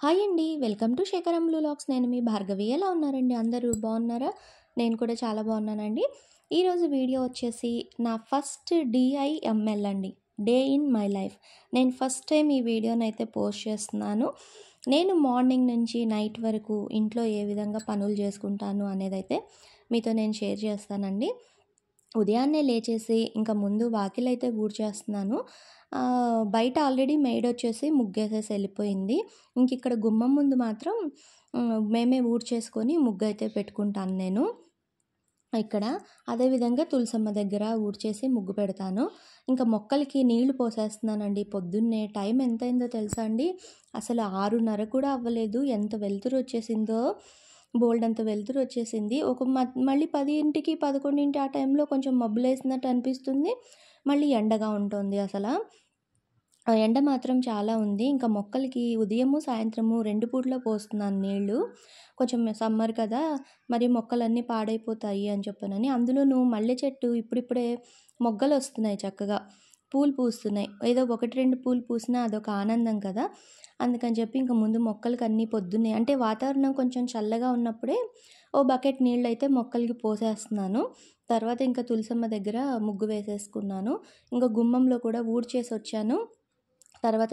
Hi అండి. Welcome to Shekharam vlogs. నేను మీ భార్గవి. ఎలా ఉన్నారండి అందరూ? బాగున్నారా? నేను కూడా చాలా బాగున్నానండి. ఈరోజు వీడియో వచ్చేసి నా ఫస్ట్ డిఐఎంఎల్ అండి. Day in my life. నేను ఫస్ట్ టైం ఈ వీడియోనైతే పోస్ట్ చేస్తున్నాను. నేను మార్నింగ్ నుంచి నైట్ వరకు ఇంట్లో ఏ విధంగా పనులు చేసుకుంటాను అనేదైతే మీతో నేను షేర్ చేస్తానండి. ఉదయాన్నే లేచేసి ఇంకా ముందు వాకిలైతే ఊడ్చేస్తున్నాను. బయట ఆల్రెడీ మెయిడ్ వచ్చేసి ముగ్గేసేసి వెళ్ళిపోయింది. ఇంక ఇక్కడ గుమ్మం ముందు మాత్రం మేమే ఊడ్చేసుకొని ముగ్గైతే పెట్టుకుంటాను నేను ఇక్కడ. అదేవిధంగా తులసమ్మ దగ్గర ఊడ్చేసి ముగ్గు పెడతాను. ఇంకా మొక్కలకి నీళ్లు పోసేస్తున్నానండి. పొద్దున్నే టైం ఎంతైందో తెలుసా అండి? అసలు 6:30 కూడా అవ్వలేదు. ఎంత వెలుతురు వచ్చేసిందో, బోల్డంత వెలుతురు వచ్చేసింది. మళ్ళీ 10కి 11 ఆ టైంలో కొంచెం మబ్బులేసినట్టు అనిపిస్తుంది. మళ్ళీ ఎండగా ఉంటుంది అసలు. ఆ ఎండ మాత్రం చాలా ఉంది. ఇంకా మొక్కలకి ఉదయము, సాయంత్రము 2 పూటలా పోస్తున్నాను నీళ్ళు. కొంచెం సమ్మర్ కదా, మరి మొక్కలన్నీ పాడైపోతాయి అని చెప్పనని. అందులోనూ మల్లె చెట్టు ఇప్పుడిప్పుడే మొగ్గలు వస్తున్నాయి, చక్కగా పూలు పూస్తున్నాయి. ఏదో 1, 2 పూలు పూసినా అదొక ఆనందం కదా. అందుకని చెప్పి ఇంకా ముందు మొక్కలకి అన్నీ పొద్దున్నే, అంటే వాతావరణం కొంచెం చల్లగా ఉన్నప్పుడే ఓ బకెట్ నీళ్ళైతే మొక్కలకి పోసేస్తున్నాను. తర్వాత ఇంకా తులసమ్మ దగ్గర ముగ్గు వేసేసుకున్నాను. ఇంకా గుమ్మంలో కూడా ఊడ్చేసి వచ్చాను. తర్వాత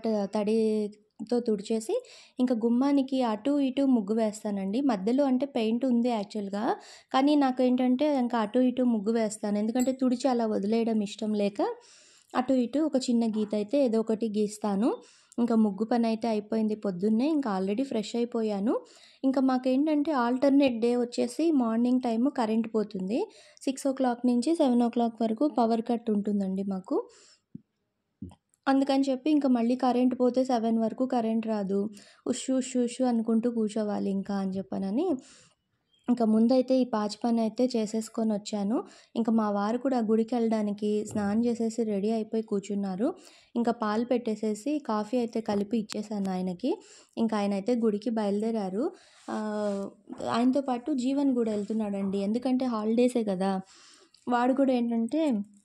తడితో తుడిచేసి ఇంకా గుమ్మానికి అటు ఇటు ముగ్గు వేస్తానండి. మధ్యలో అంటే పెయింట్ ఉంది యాక్చువల్గా, కానీ నాకేంటంటే ఇంకా అటు ఇటు ముగ్గు వేస్తాను. ఎందుకంటే తుడిచి అలా వదిలేయడం ఇష్టం లేక అటు ఇటు ఒక చిన్న గీత అయితే ఏదో ఒకటి గీస్తాను. ఇంకా ముగ్గు పని అయితే అయిపోయింది పొద్దున్నే. ఇంకా ఆల్రెడీ ఫ్రెష్ అయిపోయాను. ఇంకా మాకేంటంటే ఆల్టర్నేట్ డే వచ్చేసి మార్నింగ్ టైము కరెంట్ పోతుంది. 6 నుంచి 7 వరకు పవర్ కట్ ఉంటుందండి మాకు. అందుకని చెప్పి ఇంకా మళ్ళీ కరెంట్ పోతే 7 వరకు కరెంట్ రాదు. ఉష్ ఉష్ ఉష్ అనుకుంటూ కూర్చోవాలి ఇంకా అని చెప్పనని ఇంకా ముందైతే ఈ పాచి పని అయితే చేసేసుకొని వచ్చాను. ఇంకా మా వారు కూడా గుడికి వెళ్ళడానికి స్నానం చేసేసి రెడీ అయిపోయి కూర్చున్నారు. ఇంకా పాలు పెట్టేసేసి కాఫీ అయితే కలిపి ఇచ్చేసాను ఆయనకి. ఇంకా ఆయన అయితే గుడికి బయలుదేరారు. ఆయనతో పాటు జీవన్ కూడా వెళ్తున్నాడండి. ఎందుకంటే హాలిడేసే కదా. వాడు కూడా ఏంటంటే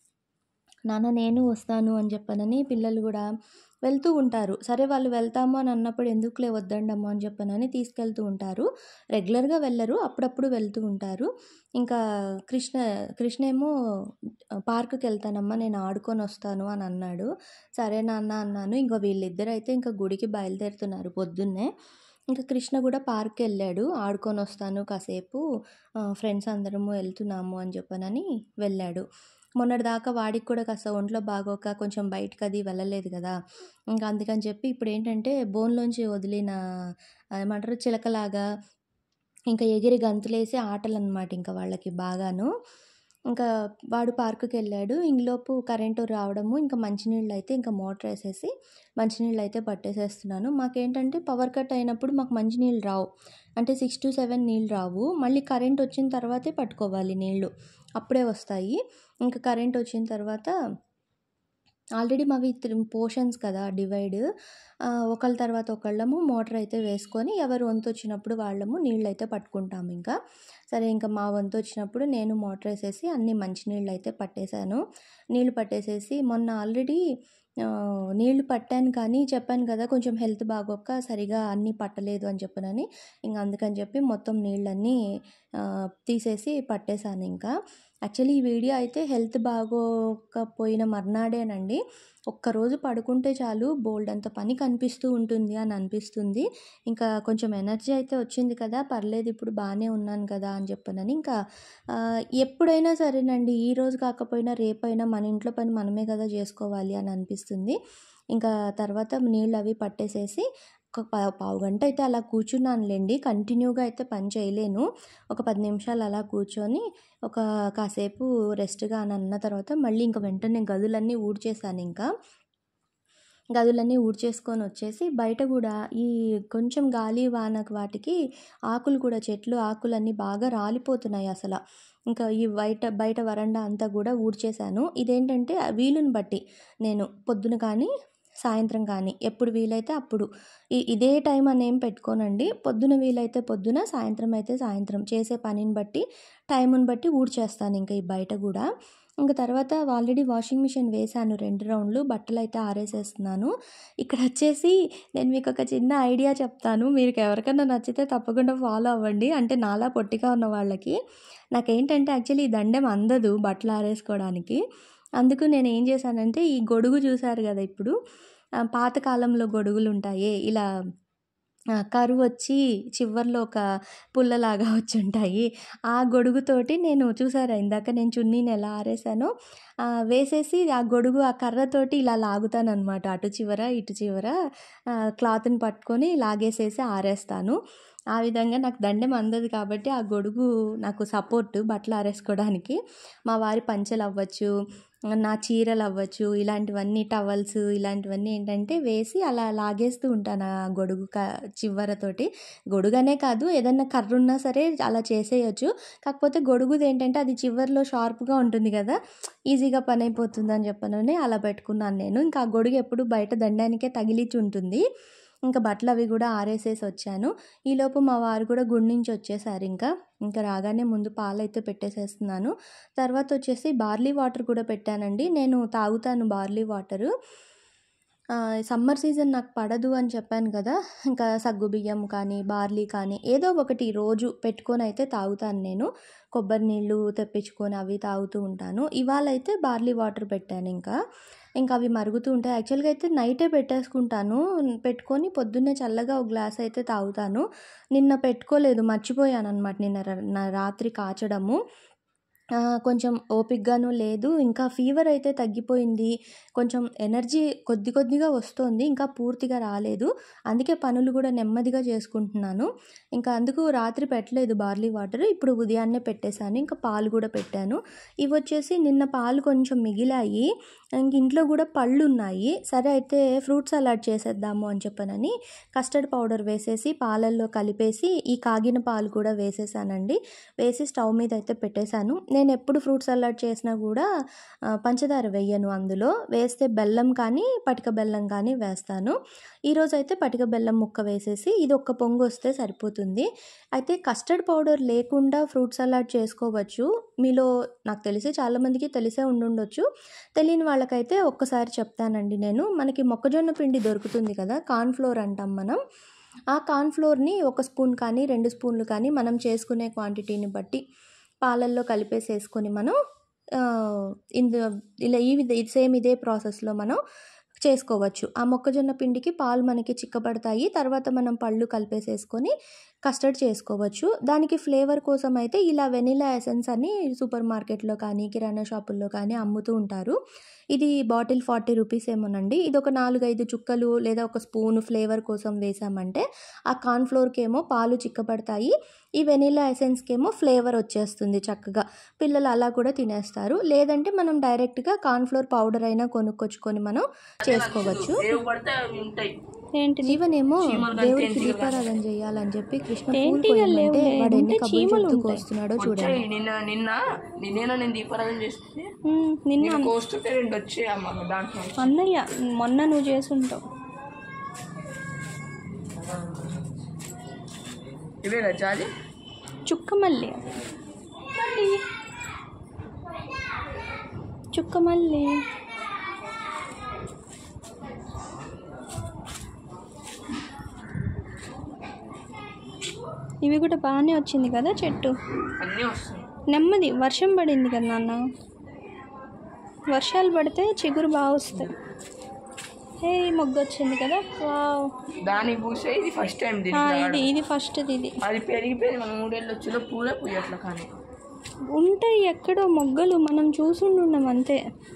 నాన్న నేను వస్తాను అని చెప్పనని పిల్లలు కూడా వెళ్తూ ఉంటారు. సరే వాళ్ళు వెళ్తాము అని అన్నప్పుడు ఎందుకులే వద్దండమ్మా అని చెప్పనని తీసుకెళ్తూ ఉంటారు. రెగ్యులర్గా వెళ్ళరు, అప్పుడప్పుడు వెళ్తూ ఉంటారు. ఇంకా కృష్ణ ఏమో పార్కుకి వెళ్తానమ్మా, నేను ఆడుకొని వస్తాను అని అన్నాడు. సరే నాన్న అన్నాను. ఇంకా వీళ్ళిద్దరైతే ఇంకా గుడికి బయలుదేరుతున్నారు పొద్దున్నే. ఇంకా కృష్ణ కూడా పార్క్కి వెళ్ళాడు. ఆడుకొని వస్తాను కాసేపు, ఫ్రెండ్స్ అందరము వెళ్తున్నాము అని చెప్పనని వెళ్ళాడు. మొన్నటిదాకా వాడికి కూడా కాస్త ఒంట్లో బాగోక కొంచెం బయటకు అది వెళ్ళలేదు కదా. ఇంకా అందుకని చెప్పి ఇప్పుడు ఏంటంటే బోన్లోంచి వదిలిన ఏమంటారు చిలకలాగా ఇంకా ఎగిరి గంతులేసి ఆటలన్నమాట ఇంకా వాళ్ళకి బాగాను. ఇంకా వాడు పార్కుకి వెళ్ళాడు. ఇంలోపు కరెంటు రావడము, ఇంకా మంచినీళ్ళు అయితే ఇంకా మోటార్ వేసేసి మంచినీళ్ళు అయితే పట్టేసేస్తున్నాను. మాకేంటంటే పవర్ కట్ అయినప్పుడు మాకు మంచినీళ్ళు రావు. అంటే 6-7 నీళ్ళు రావు. మళ్ళీ కరెంట్ వచ్చిన తర్వాతే పట్టుకోవాలి నీళ్ళు, అప్పుడే వస్తాయి. ఇంకా కరెంట్ వచ్చిన తర్వాత ఆల్రెడీ మావి పోర్షన్స్ కదా డివైడ్. ఒకళ్ళ తర్వాత ఒకళ్ళము మోటార్ అయితే వేసుకొని ఎవరు వంతు వచ్చినప్పుడు వాళ్ళము నీళ్ళైతే పట్టుకుంటాము ఇంకా. సరే ఇంకా మా వంతు వచ్చినప్పుడు నేను మోటార్ వేసేసి అన్ని మంచినీళ్ళు అయితే పట్టేశాను. నీళ్ళు పట్టేసేసి మొన్న ఆల్రెడీ నీళ్లు పట్టాను, కానీ చెప్పాను కదా కొంచెం హెల్త్ బాగోక సరిగా అన్నీ పట్టలేదు అని చెప్పనని. ఇంకా అందుకని చెప్పి మొత్తం నీళ్ళన్నీ తీసేసి పట్టేశాను ఇంకా. యాక్చువల్లీ ఈ వీడియో అయితే హెల్త్ బాగోకపోయిన మర్నాడేనండి. ఒక్కరోజు పడుకుంటే చాలు బోల్డంత పని కనిపిస్తూ ఉంటుంది అని అనిపిస్తుంది. ఇంకా కొంచెం ఎనర్జీ అయితే వచ్చింది కదా, పర్లేదు ఇప్పుడు బాగానే ఉన్నాను కదా అని చెప్పనని. ఇంకా ఎప్పుడైనా సరేనండి, ఈరోజు కాకపోయినా రేపైనా మన ఇంట్లో పని మనమే కదా చేసుకోవాలి అని అనిపిస్తుంది. ఇంకా తర్వాత నీళ్ళు అవి పట్టేసేసి ఒక పావుగంట అయితే అలా కూర్చున్నానులేండి. కంటిన్యూగా అయితే పని చేయలేను. ఒక 10 నిమిషాలు అలా కూర్చొని కాసేపు రెస్ట్గా అని అన్న తర్వాత మళ్ళీ ఇంకా వెంటనే గదులన్నీ ఊడ్చేసాను. ఇంకా గదులన్నీ ఊడ్చేసుకొని వచ్చేసి బయట కూడా ఈ కొంచెం గాలి వానకు వాటికి ఆకులు కూడా, చెట్లు ఆకులన్నీ బాగా రాలిపోతున్నాయి అసలు. ఇంకా ఈ బయట వరండా అంతా కూడా ఊడ్చేసాను. ఇదేంటంటే వీలుని బట్టి నేను పొద్దున కానీ సాయంత్రం కానీ ఎప్పుడు వీలైతే అప్పుడు, ఇదే టైం అని ఏం పెట్టుకోనండి. పొద్దున వీలైతే పొద్దున, సాయంత్రం అయితే సాయంత్రం చేసే పనిని బట్టి టైంని బట్టి ఊడ్చేస్తాను ఇంకా ఈ బయట కూడా. ఇంక తర్వాత ఆల్రెడీ వాషింగ్ మిషన్ వేశాను 2 రౌండ్లు. బట్టలైతే ఆరేసేస్తున్నాను. ఇక్కడ వచ్చేసి నేను మీకు ఒక చిన్న ఐడియా చెప్తాను. మీకు ఎవరికైనా నచ్చితే తప్పకుండా ఫాలో అవ్వండి. అంటే నాలా పొట్టిగా ఉన్న వాళ్ళకి. నాకేంటంటే యాక్చువల్లీ ఈ దండెం అందదు బట్టలు ఆరేసుకోవడానికి. అందుకు నేను ఏం చేశానంటే ఈ గొడుగు చూసారు కదా ఇప్పుడు, పాతకాలంలో గొడుగులుంటాయే ఇలా కరువొచ్చి చివర్లో ఒక పుల్లలాగా వచ్చుంటాయి. ఆ గొడుగుతోటి నేను చూసారా ఇందాక నేను చున్నీని ఎలా ఆరేసానో వేసేసి ఆ గొడుగు ఆ కర్రతోటి ఇలా లాగుతాననమాట. అటు చివర ఇటు చివర క్లాత్ని పట్టుకొని లాగేసేసి ఆరేస్తాను. ఆ విధంగా నాకు దండెం అందదు కాబట్టి ఆ గొడుగు నాకు సపోర్ట్ బట్టలు ఆరేసుకోవడానికి. మా వారి పంచెలు అవ్వచ్చు, నా చీరలు అవ్వచ్చు, ఇలాంటివన్నీ టవల్స్ ఇలాంటివన్నీ ఏంటంటే వేసి అలా లాగేస్తూ ఉంటాను ఆ గొడుగు చివరతోటి. గొడుగనే కాదు ఏదన్నా కర్ర ఉన్నా సరే అలా చేసేయచ్చు. కాకపోతే గొడుగుది ఏంటంటే అది చివర్లో షార్ప్గా ఉంటుంది కదా, ఈజీగా పని అయిపోతుందని చెప్పనని అలా పెట్టుకున్నాను నేను. ఇంకా ఆ గొడుగు ఎప్పుడు బయట దండానికే తగిలిచి ఉంటుంది. ఇంకా బట్టలు అవి కూడా ఆరేసేసి వచ్చాను. ఈలోపు మా వారు కూడా గుడి నుంచి వచ్చేసారు. ఇంకా రాగానే ముందు పాలైతే పెట్టేసేస్తున్నాను. తర్వాత వచ్చేసి బార్లీ వాటర్ కూడా పెట్టానండి. నేను తాగుతాను బార్లీ వాటరు. సమ్మర్ సీజన్ నాకు పడదు అని చెప్పాను కదా, ఇంకా సగ్గుబియ్యం కానీ బార్లీ కానీ ఏదో ఒకటి రోజు పెట్టుకొని అయితే తాగుతాను నేను. కొబ్బరి నీళ్ళు తెప్పించుకొని అవి తాగుతూ ఉంటాను. ఇవాళ అయితే బార్లీ వాటర్ పెట్టాను. ఇంకా అవి మరుగుతూ ఉంటాయి. యాక్చువల్గా అయితే నైటే పెట్టేసుకుంటాను. పెట్టుకొని పొద్దున్నే చల్లగా ఒక గ్లాస్ అయితే తాగుతాను. నిన్న పెట్టుకోలేదు, మర్చిపోయాను అనమాట. నిన్న రాత్రి కాచడము కొంచెం ఓపికగాను లేదు. ఇంకా ఫీవర్ అయితే తగ్గిపోయింది. కొంచెం ఎనర్జీ కొద్దిగా వస్తుంది, ఇంకా పూర్తిగా రాలేదు. అందుకే పనులు కూడా నెమ్మదిగా చేసుకుంటున్నాను. ఇంకా అందుకు రాత్రి పెట్టలేదు బార్లీ వాటర్. ఇప్పుడు ఉదయాన్నే పెట్టేశాను. ఇంకా పాలు కూడా పెట్టాను. ఇవి వచ్చేసి నిన్న పాలు కొంచెం మిగిలాయి. ఇంక ఇంట్లో కూడా పళ్ళు ఉన్నాయి. సరే అయితే ఫ్రూట్ సలాడ్ చేసేద్దాము అని చెప్పనని కస్టర్డ్ పౌడర్ వేసేసి పాలల్లో కలిపేసి ఈ కాగిన పాలు కూడా వేసేసానండి. వేసి స్టవ్ మీద అయితే పెట్టేశాను. నేను ఎప్పుడు ఫ్రూట్ సలాడ్ చేసినా కూడా పంచదార వేయను. అందులో వేస్తే బెల్లం కానీ పటిక బెల్లం కానీ వేస్తాను. ఈరోజు అయితే పటిక బెల్లం ముక్క వేసేసి ఇది ఒక్క పొంగు వస్తే సరిపోతుంది. అయితే కస్టర్డ్ పౌడర్ లేకుండా ఫ్రూట్ సలాడ్ చేసుకోవచ్చు. మీలో నాకు తెలిసి చాలామందికి తెలిసే ఉండుండొచ్చు. తెలియని వాళ్ళకైతే ఒక్కసారి చెప్తానండి నేను. మనకి మొక్కజొన్న పిండి దొరుకుతుంది కదా, కార్న్ఫ్లోర్ అంటాం మనం. ఆ కార్న్ఫ్లోర్ని 1 స్పూన్ కానీ 2 స్పూన్లు కానీ మనం చేసుకునే క్వాంటిటీని బట్టి పాలల్లో కలిపేసేసుకొని మనం ఇలా సేమ్ ఇదే ప్రాసెస్లో మనం చేసుకోవచ్చు. ఆ మొక్కజొన్న పిండికి పాలు మనకి చిక్కబడతాయి. తర్వాత మనం పళ్ళు కలిపేసేసుకొని కస్టర్డ్ చేసుకోవచ్చు. దానికి ఫ్లేవర్ కోసం అయితే ఇలా వెనిలా ఎసెన్స్ అని సూపర్ మార్కెట్లో కానీ కిరాణా షాపుల్లో కానీ అమ్ముతూ ఉంటారు. ఇది బాటిల్ 40 రూపీస్ ఏమోనండి. ఇది ఒక 4-5 చుక్కలు లేదా 1 స్పూన్ ఫ్లేవర్ కోసం వేసామంటే ఆ కార్న్ఫ్లోర్కి ఏమో పాలు చిక్కబడతాయి, ఈ వెనిలా ఎసెన్స్కి ఏమో ఫ్లేవర్ వచ్చేస్తుంది చక్కగా. పిల్లలు అలా కూడా తినేస్తారు. లేదంటే మనం డైరెక్ట్గా కార్న్ఫ్లోర్ పౌడర్ అయినా కొనుక్కొచ్చుకొని మనం చేసుకోవచ్చు. ఏంటి జీవనేమో దేవుడికి దీపారాధన చేయాలని చెప్పి కృష్ణ పూలు వాడు ఎన్ని కబుర్లు చెప్తూ వస్తున్నాడో చూడండి. నేను దీపారాధన చేస్తే అన్నయ్య మొన్న నువ్వు చేసుంటావు. ఇవేనా చాలి చుక్కమల్లి చుక్కమల్లి ఇవి కూడా బాగానే వచ్చింది కదా చెట్టు. అన్నీ వస్తాయి. నెమ్మది వర్షం పడింది కదా నాన్న, వర్షాలు పడితే చిగురు బాగా వస్తాయి. మొగ్గు వచ్చింది కదా. వావ్, దాని పూసే ఇది ఫస్ట్ టైం. ఇది ఫస్ట్. ఇది అది పెరిగిపోయింది. మనం 3 ఏళ్ళు వచ్చిన పూలే పూయట్లా కానీ ఉంటాయి ఎక్కడో మొగ్గలు, మనం చూసుండున్నాం అంతే.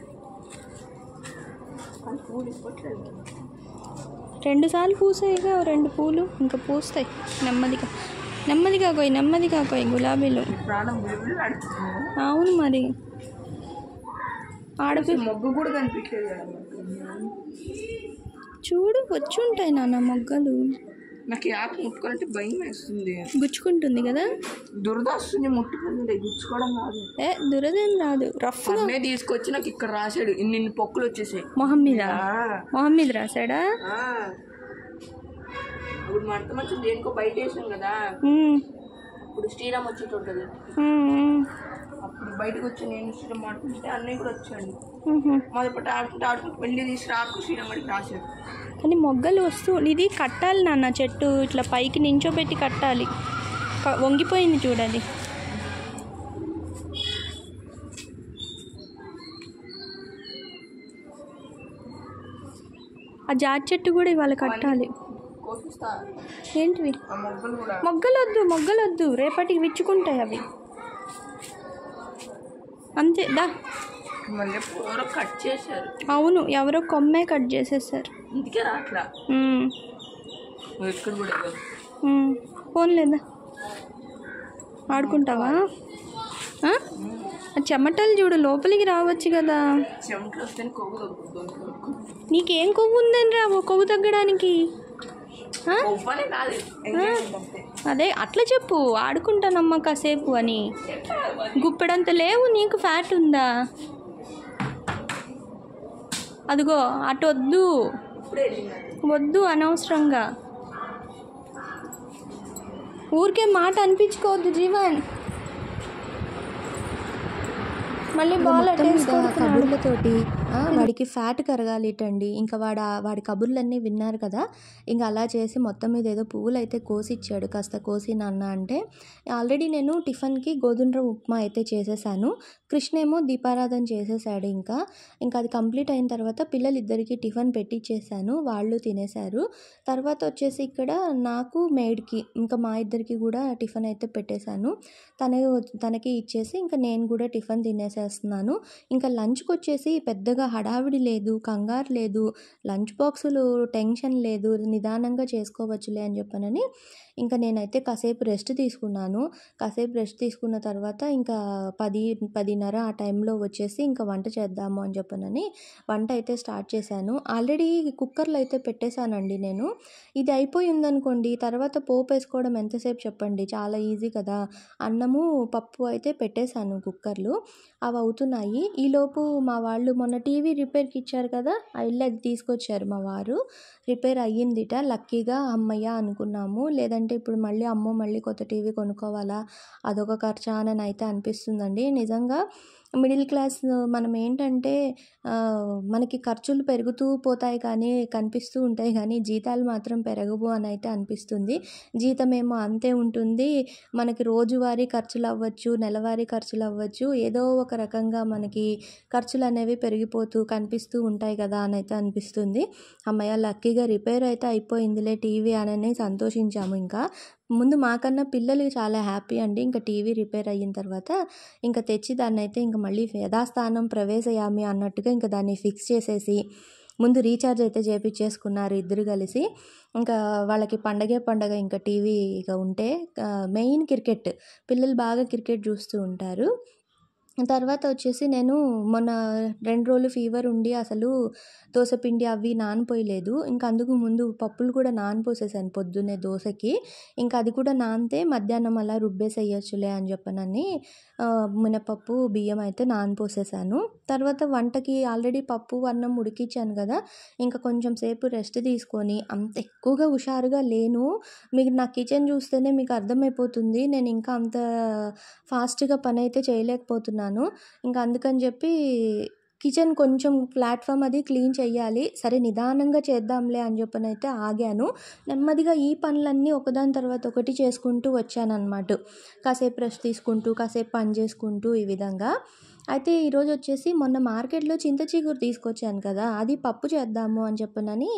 2 సార్లు పూసాయిగా 2 పూలు, ఇంకా పూస్తాయి నెమ్మదిగా నెమ్మదిగా పోయి గులాబీలు. అవును మరి, మొగ్గు కూడా కనిపించలేదు కదా చూడు, వచ్చి ఉంటాయి నాన్న మొగ్గలు. నాకు ఆకు ముట్టుకోవాలంటే భయం వేస్తుంది, గుచ్చుకుంటుంది కదా. దురద వస్తుంది ముట్టుకుంటే, గుచ్చుకోవడం కాదు. దురదేం రాదు, రఫ్ తీసుకొచ్చి నాకు ఇక్కడ రాశాడు. ఇన్ని పొక్కులు వచ్చేసాయి మొహం మీద రాశాడా. ఇప్పుడు మంట మంచి దేనికో బయట వేసాం కదా, ఇప్పుడు శ్రీరామ్ వచ్చేటోడు కదా, అప్పుడు బయటకు వచ్చి నేను శ్రీరామ్ ఆడుతుంటే అన్నయ్య కూడా వచ్చాడు. మొదటి ఆడుకుంటూ వెళ్ళి తీసి రాకు శ్రీరామ్ గడికి రాశాడు. కానీ మొగ్గలు ఇది కట్టాలి నాన్న, చెట్టు ఇట్లా పైకి నించోబెట్టి కట్టాలి. వంగిపోయింది చూడాలి. ఆ జాతి చెట్టు కూడా ఇవాళ కట్టాలి. ఏంటివి మొగ్గలొద్దు రేపటికి విచ్చుకుంటాయి అవి. అంతే దా. కట్ చేశారు. అవును, ఎవరో కొమ్మే కట్ చేసేసారు. ఇందుకే రాట్లా. ఫోన్ లేదా ఆడుకుంటావా? చెమటలు చూడు, లోపలికి రావచ్చు కదా. నీకేం కొవ్వు ఉందని రావు కొవ్వు తగ్గడానికి. అదే అట్లా చెప్పు, ఆడుకుంటానమ్మా కాసేపు అని. గుప్పెడంత లేవు, నీకు ఫ్యాట్ ఉందా? అదిగో అటు వద్దు అనవసరంగా. ఊరికే మాట అనిపించుకోవద్దు జీవన్. మళ్ళీ బాల్ కబుర్లతోటి వాడికి ఫ్యాట్ కరగాలిటండి. ఇంకా వాడి కబుర్లన్నీ విన్నారు కదా, ఇంకా అలా చేసి మొత్తం మీద ఏదో పువ్వులు అయితే కోసి ఇచ్చాడు. కాస్త కోసి నాన్న అంటే, ఆల్రెడీ నేను టిఫిన్కి గోధుమ ఉప్మా అయితే చేసేసాను. కృష్ణ ఏమో దీపారాధన చేసేసాడు. ఇంకా అది కంప్లీట్ అయిన తర్వాత పిల్లలిద్దరికీ టిఫిన్ పెట్టిచ్చేసాను, వాళ్ళు తినేశారు. తర్వాత వచ్చేసి ఇక్కడ నాకు మేడ్కి ఇంకా మా ఇద్దరికి కూడా టిఫిన్ అయితే పెట్టేశాను. తనకి ఇచ్చేసి ఇంకా నేను కూడా టిఫిన్ తినేసేస్తున్నాను. ఇంకా లంచ్కి వచ్చేసి పెద్దగా హడావిడి లేదు, కంగారు లేదు, లంచ్ బాక్సులు టెన్షన్ లేదు, నిదానంగా చేసుకోవచ్చులే అని చెప్పనని ఇంకా నేనైతే కాసేపు రెస్ట్ తీసుకున్నాను. కాసేపు రెస్ట్ తీసుకున్న తర్వాత ఇంకా 10:30 ఆ టైంలో వచ్చేసి ఇంకా వంట చేద్దాము అని చెప్పనని వంట అయితే స్టార్ట్ చేశాను. ఆల్రెడీ కుక్కర్లో అయితే పెట్టేశానండి నేను. ఇది అయిపోయి ఉందనుకోండి, తర్వాత పోపు వేసుకోవడం ఎంతసేపు చెప్పండి, చాలా ఈజీ కదా. అన్నము పప్పు అయితే పెట్టేశాను కుక్కర్లో, అవి అవుతున్నాయి. ఈలోపు మా వాళ్ళు మొన్న టీవీ రిపేర్కి ఇచ్చారు కదా, వెళ్ళి అది తీసుకొచ్చారు మా వారు. రిపేర్ అయ్యిందిట, లక్కీగా అమ్మయ్య అనుకున్నాము. లేదంటే ఇప్పుడు మళ్ళీ కొత్త టీవీ కొనుక్కోవాలా, అదొక ఖర్చా అని అయితే అనిపిస్తుందండి. నిజంగా మిడిల్ క్లాస్ మనం ఏంటంటే మనకి ఖర్చులు పెరుగుతూ పోతాయి కానీ కనిపిస్తూ ఉంటాయి, కానీ జీతాలు మాత్రం పెరగవు అని అయితే అనిపిస్తుంది. జీతమేమో అంతే ఉంటుంది, మనకి రోజువారీ ఖర్చులు అవ్వచ్చు, నెలవారీ ఖర్చులు అవ్వచ్చు, ఏదో ఒక రకంగా మనకి ఖర్చులు అనేవి పెరిగిపోతూ కనిపిస్తూ ఉంటాయి కదా అని అయితే అనిపిస్తుంది. అమ్మయ్య లక్కీగా రిపేర్ అయితే అయిపోయిందిలే టీవీ అని సంతోషించాము. ఇంకా ముందు మాకన్నా పిల్లలు చాలా హ్యాపీ అండి. ఇంకా టీవీ రిపేర్ అయిన తర్వాత ఇంకా తెచ్చి దాన్ని అయితే ఇంకా మళ్ళీ యథాస్థానం ప్రవేశయామి అన్నట్టుగా ఇంకా దాన్ని ఫిక్స్ చేసేసి ముందు రీఛార్జ్ అయితే చేపించేసుకున్నారు ఇద్దరు కలిసి. ఇంకా వాళ్ళకి పండగ ఇంకా టీవీ ఇక ఉంటే మెయిన్ క్రికెట్, పిల్లలు బాగా క్రికెట్ చూస్తూ ఉంటారు. తర్వాత వచ్చేసి నేను మొన్న 2 రోజులు ఫీవర్ ఉండి అసలు దోసపిండి అవి నానిపోయలేదు. ఇంకా అందుకు ముందు పప్పులు కూడా నానిపోసేసాను పొద్దున్నే దోశకి. ఇంకా అది కూడా నానితే మధ్యాహ్నం అలా రుబ్బేసేయచ్చులే అని చెప్పనని మినపప్పు బియ్యం అయితే నానిపోసేసాను. తర్వాత వంటకి ఆల్రెడీ పప్పు అన్నం ఉడికించాను కదా, ఇంకా కొంచెం సేపు రెస్ట్ తీసుకొని, అంత ఎక్కువగా హుషారుగా లేను. మీకు నా కిచెన్ చూస్తేనే మీకు అర్థమైపోతుంది, నేను ఇంకా అంత ఫాస్ట్గా పని అయితే చేయలేకపోతున్నాను. ఇంకా అందుకని చెప్పి కిచెన్ కొంచెం ప్లాట్ఫామ్ అది క్లీన్ చేయాలి, సరే నిదానంగా చేద్దాంలే అని చెప్పనైతే ఆగాను. నెమ్మదిగా ఈ పనులన్నీ ఒకదాని తర్వాత ఒకటి చేసుకుంటూ వచ్చానన్నమాట. కాసేపు రెస్ట్ తీసుకుంటూ, కాసేపు పని చేసుకుంటూ ఈ విధంగా. అయితే ఈరోజు వచ్చేసి మొన్న మార్కెట్లో చింత చిగురు తీసుకొచ్చాను కదా, అది పప్పు చేద్దాము అని చెప్పనని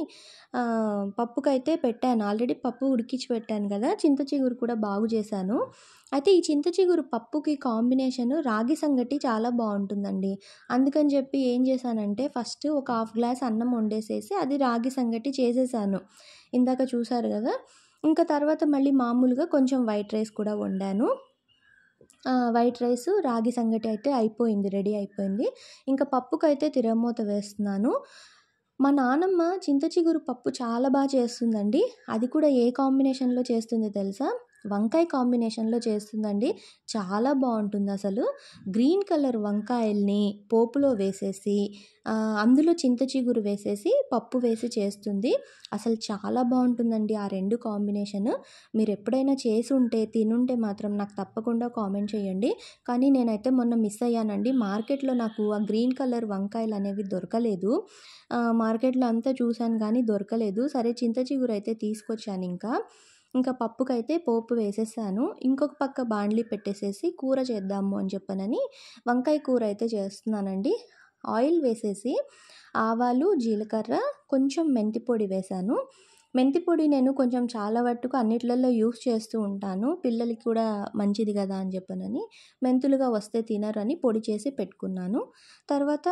పప్పుకైతే పెట్టాను. ఆల్రెడీ పప్పు ఉడికించి పెట్టాను కదా, చింత చిగురు కూడా బాగు చేశాను. అయితే ఈ చింత చిగురు పప్పుకి కాంబినేషన్ రాగి సంగటి చాలా బాగుంటుందండి. అందుకని చెప్పి ఏం చేశానంటే ఫస్ట్ ఒక 1/2 గ్లాస్ అన్నం వండేసేసి అది రాగి సంగటి చేసేసాను, ఇందాక చూసారు కదా. ఇంకా తర్వాత మళ్ళీ మామూలుగా కొంచెం వైట్ రైస్ కూడా వండాను. వైట్ రైస్ రాగి సంగటి అయితే అయిపోయింది, రెడీ అయిపోయింది. ఇంకా పప్పుకైతే తిరగమూత వేస్తున్నాను. మా నానమ్మ చింత చిగురు పప్పు చాలా బాగా చేస్తుందండి. అది కూడా ఏ కాంబినేషన్లో చేస్తుందో తెలుసా, వంకాయ కాంబినేషన్లో చేస్తుందండి. చాలా బాగుంటుంది అసలు. గ్రీన్ కలర్ వంకాయల్ని పోపులో వేసేసి అందులో చింత చిగురు వేసేసి పప్పు వేసి చేస్తుంది. అసలు చాలా బాగుంటుందండి ఆ రెండు కాంబినేషన్. మీరు ఎప్పుడైనా చేసి ఉంటే తినుంటే మాత్రం నాకు తప్పకుండా కామెంట్ చేయండి. కానీ నేనైతే మొన్న మిస్ అయ్యానండి. మార్కెట్లో నాకు ఆ గ్రీన్ కలర్ వంకాయలు అనేవి దొరకలేదు. మార్కెట్లో అంతా చూశాను కానీ దొరకలేదు. సరే చింత చిగురు అయితే తీసుకొచ్చాను. ఇంకా పప్పుకైతే పోపు వేసేసాను. ఇంకొక పక్క బాండ్లీ పెట్టేసేసి కూర చేద్దాము అని చెప్పనని వంకాయ కూర అయితే చేస్తున్నానండి. ఆయిల్ వేసేసి ఆవాలు, జీలకర్ర, కొంచెం మెంతి పొడి వేశాను. మెంతి పొడి నేను కొంచెం చాలా మట్టుకు అన్నిట్లలో యూస్ చేస్తూ ఉంటాను. పిల్లలకి కూడా మంచిది కదా అని చెప్పనని. మెంతులుగా వస్తే తినరని పొడి చేసి పెట్టుకున్నాను. తర్వాత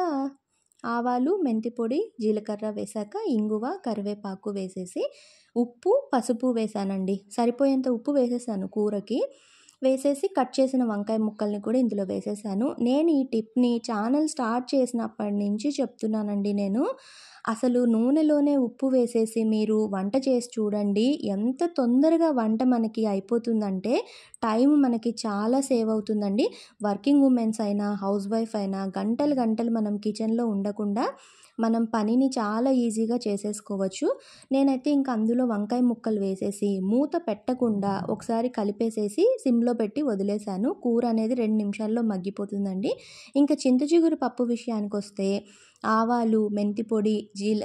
ఆవాలు, మెంతి పొడి, జీలకర్ర వేశాక ఇంగువ, కరివేపాకు వేసేసి ఉప్పు, పసుపు వేశానండి. సరిపోయేంత ఉప్పు వేసేసాను కూరకి. వేసేసి కట్ చేసిన వంకాయ ముక్కల్ని కూడా ఇందులో వేసేసాను. నేను ఈ టిప్ని ఛానల్ స్టార్ట్ చేసినప్పటి నుంచి చెప్తున్నానండి నేను. అసలు నూనెలోనే ఉప్పు వేసేసి మీరు వంట చేసి చూడండి. ఎంత తొందరగా వంట మనకి అయిపోతుందంటే టైం మనకి చాలా సేవ్ అవుతుందండి. వర్కింగ్ ఉమెన్స్ అయినా, హౌస్ వైఫ్ అయినా గంటలు గంటలు మనం కిచెన్లో ఉండకుండా మనం పనిని చాలా ఈజీగా చేసేసుకోవచ్చు. నేనైతే ఇంక అందులో వంకాయ ముక్కలు వేసేసి మూత పెట్టకుండా ఒకసారి కలిపేసేసి సిమ్లో పెట్టి వదిలేశాను. కూర అనేది 2 నిమిషాల్లో మగ్గిపోతుందండి. ఇంకా చింత చిగురు పప్పు విషయానికి వస్తే ఆవాలు, మెంతి పొడి,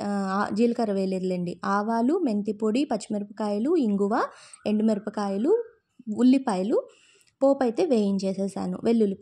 జీలకర్ర వేయలేదులేండి. ఆవాలు, మెంతి పొడి, పచ్చిమిరపకాయలు, ఇంగువ, ఎండుమిరపకాయలు, ఉల్లిపాయలు పోపు అయితే వేయించేసేసాను.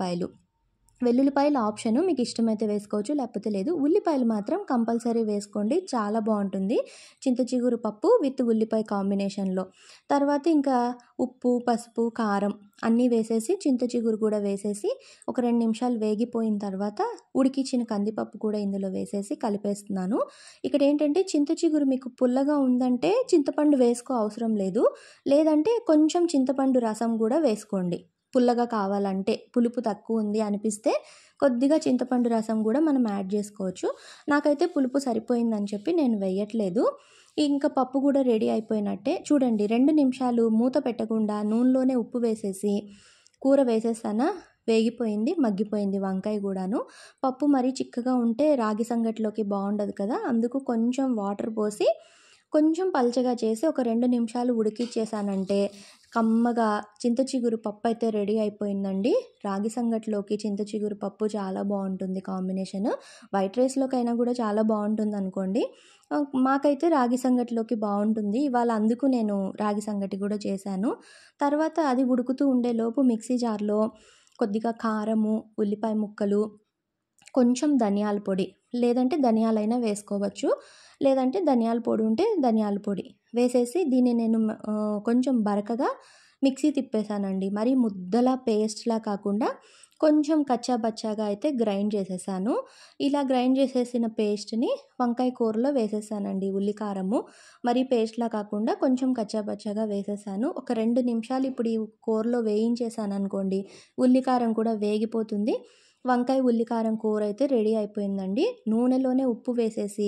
వెల్లుల్లిపాయలు ఆప్షను, మీకు ఇష్టమైతే వేసుకోవచ్చు లేకపోతే లేదు. ఉల్లిపాయలు మాత్రం కంపల్సరీ వేసుకోండి, చాలా బాగుంటుంది చింత చిగురు పప్పు విత్ ఉల్లిపాయ కాంబినేషన్లో. తర్వాత ఇంకా ఉప్పు, పసుపు, కారం అన్నీ వేసేసి చింత చిగురు కూడా వేసేసి ఒక 2 నిమిషాలు వేగిపోయిన తర్వాత ఉడికించిన కందిపప్పు కూడా ఇందులో వేసేసి కలిపేస్తున్నాను. ఇక్కడ ఏంటంటే చింత చిగురు మీకు పుల్లగా ఉందంటే చింతపండు వేసుకో అవసరం లేదు. లేదంటే కొంచెం చింతపండు రసం కూడా వేసుకోండి. పుల్లగా కావాలంటే, పులుపు తక్కువ ఉంది అనిపిస్తే కొద్దిగా చింతపండు రసం కూడా మనం యాడ్ చేసుకోవచ్చు. నాకైతే పులుపు సరిపోయిందని చెప్పి నేను వేయట్లేదు. ఇంకా పప్పు కూడా రెడీ అయిపోయినట్టే. చూడండి 2 నిమిషాలు మూత పెట్టకుండా నూనెలోనే ఉప్పు వేసేసి కూర వేసేసానా, వేగిపోయింది, మగ్గిపోయింది వంకాయ కూడాను. పప్పు మరీ చిక్కగా ఉంటే రాగి సంగటిలోకి బాగుండదు కదా. అందుకు కొంచెం వాటర్ పోసి కొంచెం పల్చగా చేసి ఒక 2 నిమిషాలు ఉడికిచ్చేసానంటే కమ్మగా చింత చిగురు పప్పు అయితే రెడీ అయిపోయిందండి. రాగి సంగటిలోకి చింత చిగురు పప్పు చాలా బాగుంటుంది కాంబినేషన్. వైట్ రైస్లోకైనా కూడా చాలా బాగుంటుంది అనుకోండి. మాకైతే రాగి సంగటిలోకి బాగుంటుంది. ఇవాళ అందుకు నేను రాగి సంగటి కూడా చేశాను. తర్వాత అది ఉడుకుతూ ఉండేలోపు మిక్సీ జార్లో కొద్దిగా కారము, ఉల్లిపాయ ముక్కలు, కొంచెం ధనియాల పొడి, లేదంటే ధనియాలైనా వేసుకోవచ్చు, లేదంటే ధనియాల పొడి ఉంటే ధనియాల పొడి వేసేసి దీన్ని నేను కొంచెం బరకగా మిక్సీ తిప్పేసానండి. మరి ముద్దలా పేస్ట్లా కాకుండా కొంచెం కచ్చా బచ్చాగా అయితే గ్రైండ్ చేసేసాను. ఇలా గ్రైండ్ చేసేసిన పేస్ట్ని వంకాయ కూరలో వేసేసానండి. ఉల్లికారము మరి పేస్ట్లా కాకుండా కొంచెం కచ్చా బచ్చాగా వేసేసాను. ఒక 2 నిమిషాలు ఇప్పుడు ఈ కూరలో వేయించేసాను అనుకోండి, ఉల్లికారం కూడా వేగిపోతుంది. వంకాయ ఉల్లికారం కూర అయితే రెడీ అయిపోయిందండి. నూనెలోనే ఉప్పు వేసేసి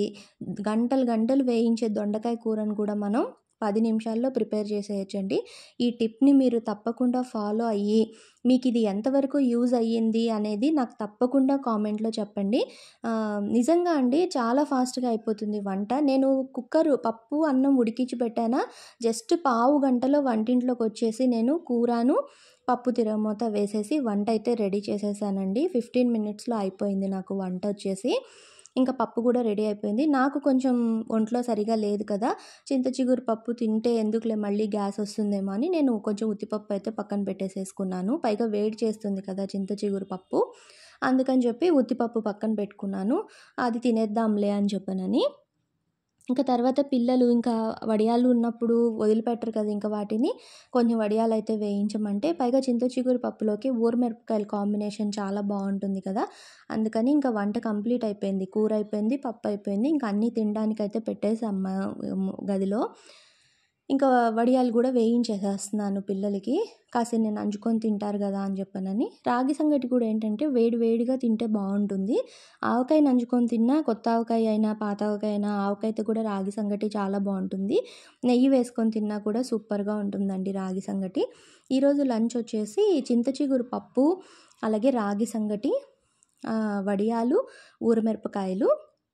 గంటలు వేయించే దొండకాయ కూరను కూడా మనం 10 నిమిషాల్లో ప్రిపేర్ చేసేయచ్చండి. ఈ టిప్ని మీరు తప్పకుండా ఫాలో అయ్యి మీకు ఇది ఎంతవరకు యూజ్ అయ్యింది అనేది నాకు తప్పకుండా కామెంట్లో చెప్పండి. నిజంగా అండి చాలా ఫాస్ట్గా అయిపోతుంది వంట. నేను పప్పు అన్నం ఉడికించి పెట్టానా, జస్ట్ పావు గంటలో వంటింట్లోకి వచ్చేసి నేను కూరను పప్పు తిరగమూత వేసేసి వంట అయితే రెడీ చేసేసానండి. 15 మినిట్స్లో అయిపోయింది నాకు వంట వచ్చేసి. ఇంకా పప్పు కూడా రెడీ అయిపోయింది. నాకు కొంచెం ఒంట్లో సరిగా లేదు కదా, చింత చిగురు పప్పు తింటే ఎందుకులే మళ్ళీ గ్యాస్ వస్తుందేమో అని నేను కొంచెం ఉత్తిపప్పు అయితే పక్కన పెట్టేసేసుకున్నాను. పైగా వేడి చేస్తుంది కదా చింత చిగురు పప్పు, అందుకని చెప్పి ఉత్తిపప్పు పక్కన పెట్టుకున్నాను. అది తినేద్దాంలే అని చెప్పనని. ఇంకా తర్వాత పిల్లలు ఇంకా వడియాలు ఉన్నప్పుడు వదిలిపెట్టరు కదా, ఇంకా వాటిని కొంచెం వడియాలు అయితే వేయించమంటే, పైగా చింత చిగురు పప్పులోకి ఊరమిరపకాయల కాంబినేషన్ చాలా బాగుంటుంది కదా, అందుకని ఇంకా వంట కంప్లీట్ అయిపోయింది. కూర అయిపోయింది, పప్పు అయిపోయింది, ఇంకా అన్నీ తినడానికైతే పెట్టేసాం గదిలో. ఇంకా వడియాలు కూడా వేయించేసేస్తున్నాను పిల్లలకి, కాసేపు నేను నంచుకొని తింటారు కదా అని చెప్పనని. రాగి సంగటి కూడా ఏంటంటే వేడి వేడిగా తింటే బాగుంటుంది. ఆవకాయ నంచుకొని తిన్నా, కొత్త ఆవకాయ అయినా పాత ఆవకాయ అయినా, ఆవకాయతో కూడా రాగి సంగటి చాలా బాగుంటుంది. నెయ్యి వేసుకొని తిన్నా కూడా సూపర్గా ఉంటుందండి రాగి సంగటి. ఈరోజు లంచ్ వచ్చేసి చింత చిగురు పప్పు, అలాగే రాగి సంగటి, వడియాలు, ఊరమిరపకాయలు,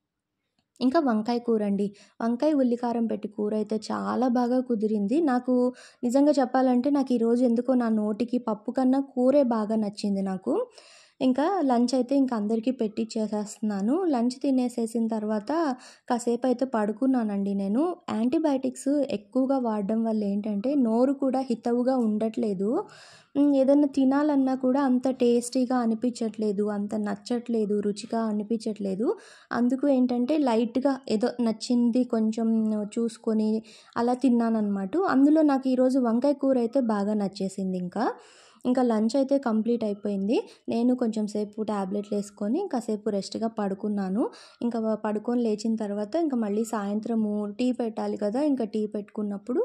ఇంకా వంకాయ కూర అండి. వంకాయ ఉల్లికారం పెట్టి కూర అయితే చాలా బాగా కుదిరింది. నాకు నిజంగా చెప్పాలంటే నాకు ఈరోజు ఎందుకో నా నోటికి పప్పు కన్నా కూరే బాగా నచ్చింది నాకు. ఇంకా లంచ్ అయితే ఇంక అందరికీ పెట్టిచ్చేసేస్తున్నాను. లంచ్ తినేసేసిన తర్వాత కాసేపు అయితే పడుకున్నానండి నేను. యాంటీబయాటిక్స్ ఎక్కువగా వాడడం వల్ల ఏంటంటే నోరు కూడా హితవుగా ఉండట్లేదు. ఏదన్నా తినాలన్నా కూడా అంత టేస్టీగా అనిపించట్లేదు, అంత నచ్చట్లేదు, రుచిగా అనిపించట్లేదు. అందుకు ఏంటంటే లైట్గా ఏదో నచ్చింది కొంచెం చూసుకొని అలా తిన్నానన్నమాట. అందులో నాకు ఈరోజు వంకాయ కూర అయితే బాగా నచ్చేసింది. ఇంకా లంచ్ అయితే కంప్లీట్ అయిపోయింది. నేను కొంచెం సేపు ట్యాబ్లెట్లు వేసుకొని కాసేపు రెస్ట్గా పడుకున్నాను. ఇంకా పడుకొని లేచిన తర్వాత ఇంకా మళ్ళీ సాయంత్రము టీ పెట్టాలి కదా, ఇంకా టీ పెట్టుకున్నప్పుడు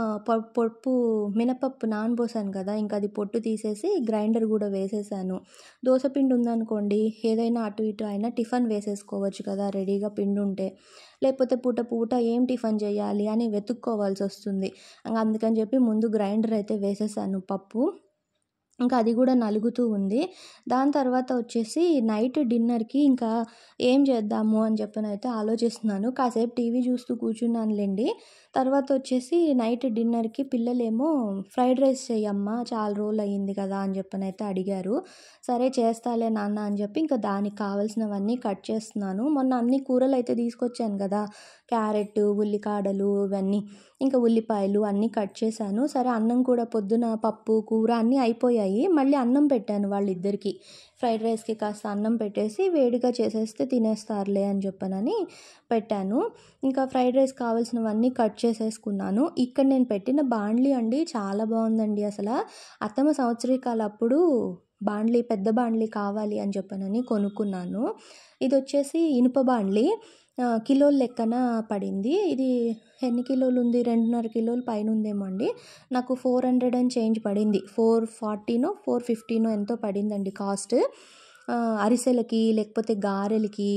పప్పు మినపప్పు నానబోసాను కదా, ఇంకా అది పొట్టు తీసేసి గ్రైండర్ కూడా వేసేసాను. దోసపిండి ఉందనుకోండి, ఏదైనా అటు ఇటు అయినా టిఫిన్ వేసేసుకోవచ్చు కదా రెడీగా పిండి ఉంటే. లేకపోతే పూట ఏం టిఫిన్ చేయాలి అని వెతుక్కోవాల్సి వస్తుంది. అందుకని చెప్పి ముందు గ్రైండర్ అయితే వేసేసాను పప్పు. ఇంకా అది కూడా నలుగుతూ ఉంది. దాని తర్వాత వచ్చేసి నైట్ డిన్నర్కి ఇంకా ఏం చేద్దాము అని చెప్పనైతే ఆలోచిస్తున్నాను. కాసేపు టీవీ చూస్తూ కూర్చున్నానులేండి. తర్వాత వచ్చేసి నైట్ డిన్నర్కి పిల్లలేమో ఫ్రైడ్ రైస్ చెయ్యమ్మా, చాలా రోజులు అయ్యింది కదా అని చెప్పనైతే అడిగారు. సరే చేస్తాలే నాన్న అని చెప్పి ఇంకా దానికి కావాల్సినవన్నీ కట్ చేస్తున్నాను. మొన్న అన్ని కూరలు అయితే తీసుకొచ్చాను కదా, క్యారెట్, ఉల్లికాడలు ఇవన్నీ, ఇంకా ఉల్లిపాయలు అన్నీ కట్ చేశాను. సరే అన్నం కూడా పొద్దున పప్పు కూర అన్నీ అయిపోయాయి. మళ్ళీ అన్నం పెట్టాను వాళ్ళిద్దరికి. ఫ్రైడ్ రైస్కి కాస్త అన్నం పెట్టేసి వేడిగా చేసేస్తే తినేస్తారులే అని చెప్పనని పెట్టాను. ఇంకా ఫ్రైడ్ రైస్ కావాల్సినవన్నీ కట్ చేసేసుకున్నాను. ఇక్కడ నేను పెట్టిన బాండ్లీ అండి చాలా బాగుందండి. అసలు అత్తమ్మ సంవత్సరీకాలప్పుడు బాండ్లీ, పెద్ద బాండ్లీ కావాలి అని చెప్పనని కొనుక్కున్నాను. ఇది వచ్చేసి ఇనుప బాండ్లీ, కిలోల లెక్కన పడింది. ఇది ఎన్ని కిలోలు ఉంది, 2.5 కిలోలు పైన ఉందేమో అండి. నాకు 400 అండ్ చేంజ్ పడింది. 440నో 450నో ఎంతో పడిందండి కాస్ట్. అరిసెలకి లేకపోతే గారెలకి,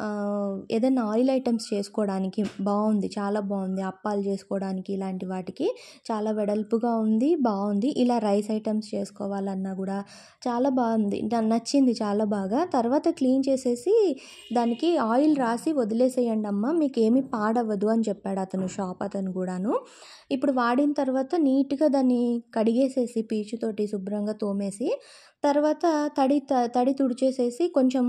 ఏదైనా ఆయిల్ ఐటమ్స్ చేసుకోవడానికి బాగుంది, చాలా బాగుంది. అప్పాలు చేసుకోవడానికి ఇలాంటి వాటికి చాలా వెడల్పుగా ఉంది, బాగుంది. ఇలా రైస్ ఐటమ్స్ చేసుకోవాలన్నా కూడా చాలా బాగుంది, నచ్చింది చాలా బాగా. తర్వాత క్లీన్ చేసేసి దానికి ఆయిల్ రాసి వదిలేసేయండి అమ్మ, మీకు ఏమీ పాడవ్వదు అని చెప్పాడు అతను, షాప్ అతను కూడాను. ఇప్పుడు వాడిన తర్వాత నీట్గా దాన్ని కడిగేసేసి పీచుతోటి శుభ్రంగా తోమేసి తర్వాత తడి తుడిచేసేసి కొంచెం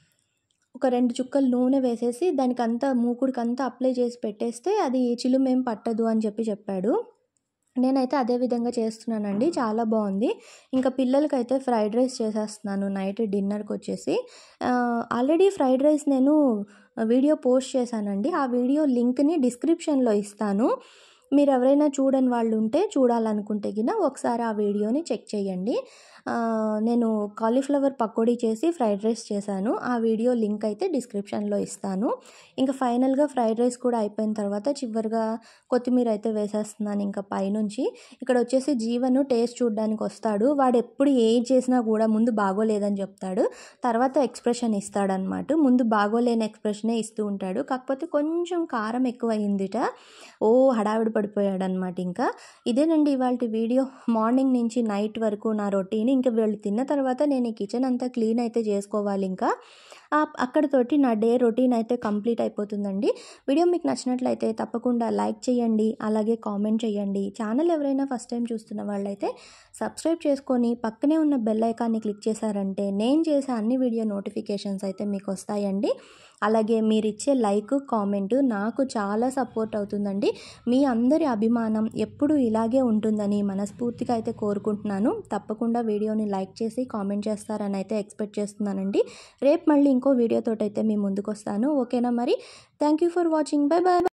ఒక 2 చుక్కలు నూనె వేసేసి దానికంతా మూకుడికంతా అప్లై చేసి పెట్టేస్తే అది చిలుమేం పట్టదు అని చెప్పాడు. నేనైతే అదే విధంగా చేస్తున్నానండి, చాలా బాగుంది. ఇంకా పిల్లలకైతే ఫ్రైడ్ రైస్ చేసేస్తున్నాను నైట్ డిన్నర్కి వచ్చేసి. ఆల్రెడీ ఫ్రైడ్ రైస్ నేను వీడియో పోస్ట్ చేశానండి. ఆ వీడియో లింక్ని డిస్క్రిప్షన్లో ఇస్తాను. మీరు ఎవరైనా చూడని వాళ్ళు ఉంటే, చూడాలనుకుంటే గిన ఒకసారి ఆ వీడియోని చెక్ చేయండి. నేను కాలీఫ్లవర్ పకోడీ చేసి ఫ్రైడ్ రైస్ చేశాను. ఆ వీడియో లింక్ అయితే డిస్క్రిప్షన్లో ఇస్తాను. ఇంకా ఫైనల్గా ఫ్రైడ్ రైస్ కూడా అయిపోయిన తర్వాత చివరిగా కొత్తిమీర అయితే వేసేస్తున్నాను ఇంకా పైనుంచి. ఇక్కడ వచ్చేసి జీవను టేస్ట్ చూడడానికి వస్తాడు. వాడు ఎప్పుడు ఏది చేసినా కూడా ముందు బాగోలేదని చెప్తాడు, తర్వాత ఎక్స్ప్రెషన్ ఇస్తాడనమాట. ముందు బాగోలేని ఎక్స్ప్రెషనే ఇస్తూ ఉంటాడు. కాకపోతే కొంచెం కారం ఎక్కువ అయిందిట, హడావిడి పడిపోయాడనమాట. ఇంకా ఇదేనండి ఇవాళ వీడియో. మార్నింగ్ నుంచి నైట్ వరకు నా రొటీన్. ఇంకా వీళ్ళు తిన్న తర్వాత నేను ఈ కిచెన్ అంతా క్లీన్ అయితే చేసుకోవాలి. ఇంకా అక్కడితోటి నా డే రొటీన్ అయితే కంప్లీట్ అయిపోతుందండి. వీడియో మీకు నచ్చినట్లయితే తప్పకుండా లైక్ చేయండి, అలాగే కామెంట్ చేయండి. ఛానల్ ఎవరైనా ఫస్ట్ టైం చూస్తున్న వాళ్ళైతే సబ్స్క్రైబ్ చేసుకొని పక్కనే ఉన్న బెల్ ఐకాన్ని క్లిక్ చేశారంటే నేను చేసే అన్ని వీడియో నోటిఫికేషన్స్ అయితే మీకు వస్తాయండి. అలాగే మీరు ఇచ్చే లైక్, కామెంట్ నాకు చాలా సపోర్ట్ అవుతుందండి. మీ అందరి అభిమానం ఎప్పుడు ఇలాగే ఉంటుందని మనస్ఫూర్తిగా అయితే కోరుకుంటున్నాను. తప్పకుండా వీడియోని లైక్ చేసి కామెంట్ చేస్తారని అయితే ఎక్స్పెక్ట్ చేస్తున్నానండి. రేపు మళ్ళీ ఇంకో వీడియోతోటి అయితే మీ ముందుకు వస్తాను. ఓకేనా మరి? Thank you for watching. Bye bye.